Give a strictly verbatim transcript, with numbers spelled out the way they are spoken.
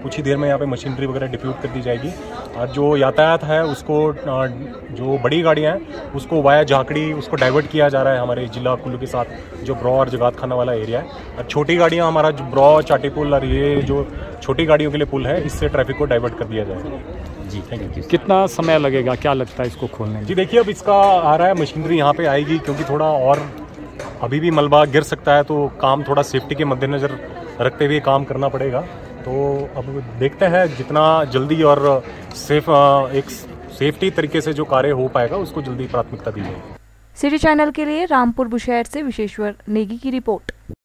कुछ ही देर में यहाँ पे मशीनरी वगैरह डिप्यूट कर दी जाएगी। और जो यातायात है उसको, जो बड़ी गाड़ियाँ हैं उसको वाया झाकड़ी उसको डाइवर्ट किया जा रहा है हमारे जिला कुल्लू के साथ, जो ब्रॉ और जगात खाना वाला एरिया है। और छोटी गाड़ियाँ हमारा जो ब्रॉ, चाटी पुल और ये जो छोटी गाड़ियों के लिए पुल है, इससे ट्रैफिक को डाइवर्ट कर दिया जाएगा। जी थैंक यू। कितना समय लगेगा, क्या लगता है इसको खोलने में? जी देखिए, अब इसका आ रहा है, मशीनरी यहाँ पे आएगी, क्योंकि थोड़ा और अभी भी मलबा गिर सकता है, तो काम थोड़ा सेफ्टी के मद्देनज़र रखते हुए काम करना पड़ेगा। तो अब देखते हैं जितना जल्दी और सेफ एक सेफ्टी तरीके से जो कार्य हो पाएगा उसको जल्दी प्राथमिकता दी जाएगी। सिटी चैनल के लिए रामपुर बुशहर से विशेश्वर नेगी की रिपोर्ट।